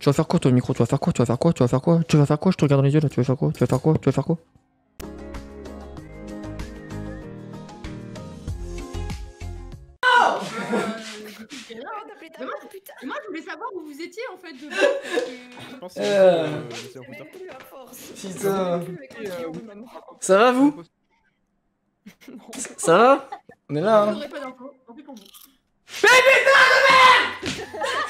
Tu vas faire quoi toi le micro? Tu vas faire quoi? Tu vas faire quoi? Tu vas faire quoi? Tu vas faire quoi? Je te regarde dans les yeux là, tu vas faire quoi? Tu vas faire quoi? Tu vas faire quoi? Moi je voulais savoir où vous étiez en fait de Je pense que c'est un peu Putain. Ça va vous? Ça va? On est là hein? J'aurais pas d'infos, tant pis pour vous. Mais putain de merde!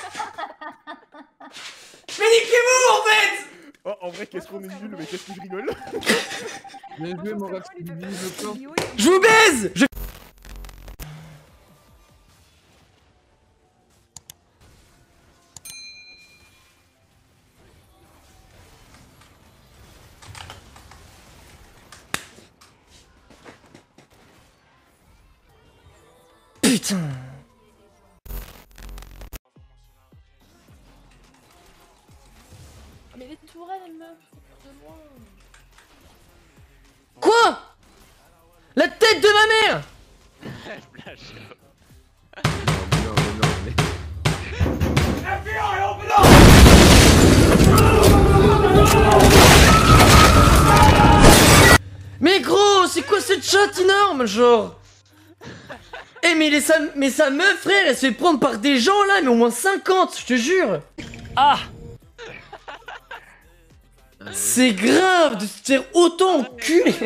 Mais niquez-vous en fait! Oh, en vrai, qu'est-ce qu'on est nul, mais qu'est-ce que je rigole. Bien joué, mon ref. Je vous baise! Putain! Mais les tourelles elles meurent de loin. Quoi? La tête de ma mère! Mais gros, c'est quoi cette chatte énorme, genre? Eh mais, sa meuf, frère, elle se fait prendre par des gens là, mais au moins 50, je te jure. Ah! C'est grave de se faire autant enculer.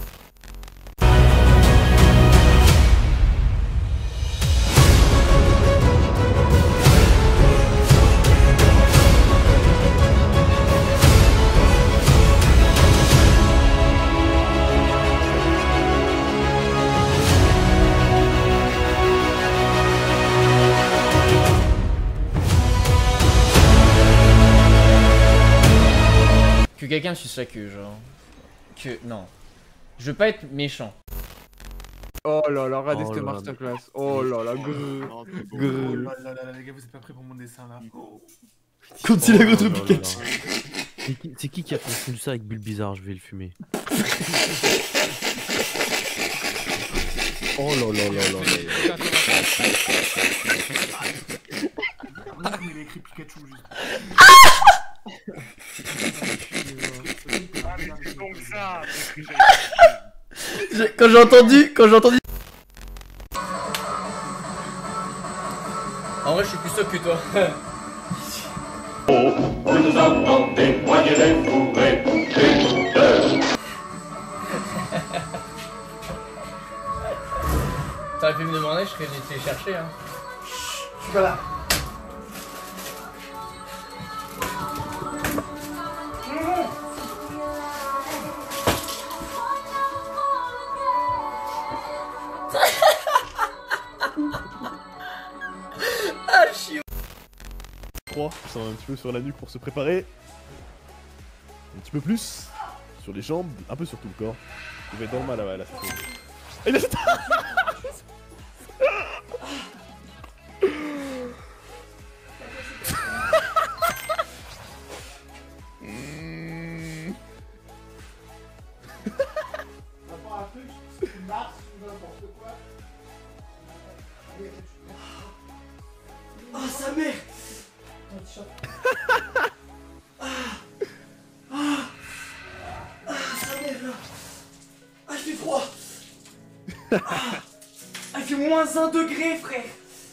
Que quelqu'un me suce la queue, genre. Que. Non. Je veux pas être méchant. Oh là là, regardez Oh cette là masterclass. Oh là là, grrr. Oh Grrr. là là là, les gars, vous êtes pas prêts pour mon dessin là. Quand il a contre Pikachu. C'est qui a confondu ça avec Bulbizarre? Je vais le fumer. Oh là là là là là. Non, mais il a écrit Pikachu juste. C'est donc ça. Quand j'ai entendu. En vrai, je suis plus stop que toi. Vous entendez, voyez les fourrés, des deux. T'aurais pu me demander, je serais venu te chercher, hein. Je suis pas là. Ah, chiant. 3, ça va un petit peu sur la nuque pour se préparer. Un petit peu plus sur les jambes, un peu sur tout le corps. Il va être dans le mal là, c'est cool. Et là, c'est... Oh, sa mère. Sa mère là. Ah, il fait froid. Il fait moins 1 degré, frère.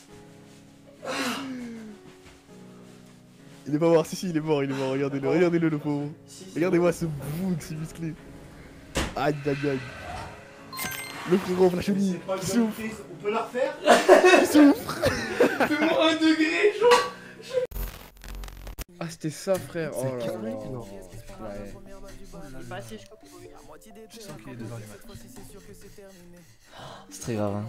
Il est pas mort, si il est mort, regardez-le le pauvre. Regardez-moi ce bout, c'est musclé. Aïe aïe aïe. Le frérot, la chenille, qui souffre. On peut la refaire? Qui souffre. Fait moins 1 degré, genre. Ah, c'était ça, frère. Oh là là. Il est pas assez chaud pour lui. Je sens qu'il est 2h du matin. C'est très grave, hein.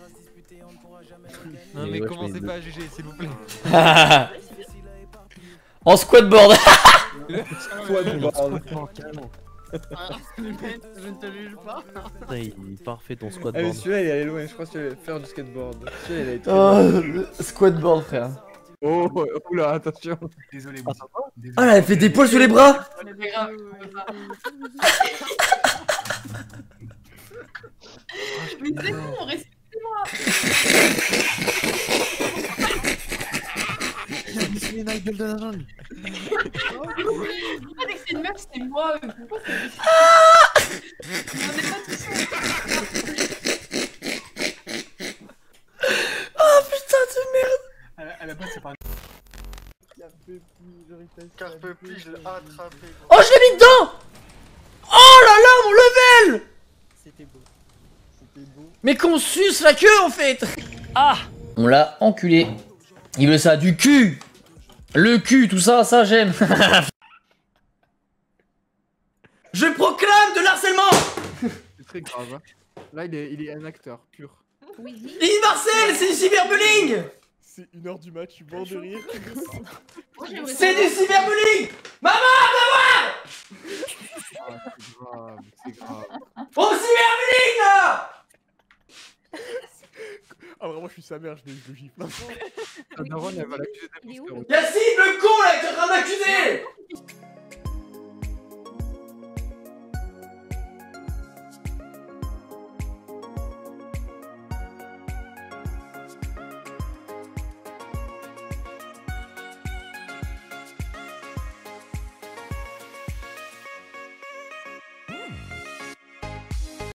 Non, mais commencez pas à juger, s'il vous plaît. En squatboard. Je ne te juge pas. Putain, il est parfait ton Eh, mais squatboard. celui-là, il est allé loin. Je crois que tu allais faire du skateboard. Celui-là, il a été. Oh, le squatboard, frère. Oh, oula, attention. Désolé, Woody. Désolé. Oh là, elle fait des poils sur les bras. Mais c'est bon, respectez-moi. C'est une gueule de la jungle. Pourquoi dès que c'est une meuf, c'est moi? Pourquoi c'est... On est pas tous Oh putain de merde. À la base, c'est pas. Carpe pli, je l'ai attrapé. Oh, je l'ai mis dedans. Oh là là, mon level. C'était beau. C'était beau. Mais qu'on suce la queue en fait. Ah. On l'a enculé. Il veut ça, du cul. Le cul, tout ça, ça j'aime. Je proclame de l'harcèlement. C'est très grave. Hein. Là, il est un acteur pur. Oui. Lily Marcel, c'est du cyberbullying. C'est 1h du match, je suis mort de rire. C'est du cyberbullying. Maman, Ah, c'est grave, c'est grave. au cyberbullying là. Ah vraiment, je suis sa mère, je le gifle. La daronne, elle va l'accuser Il est où, d'imposteur. Yacine, le con là, qui est en train de m'accuser.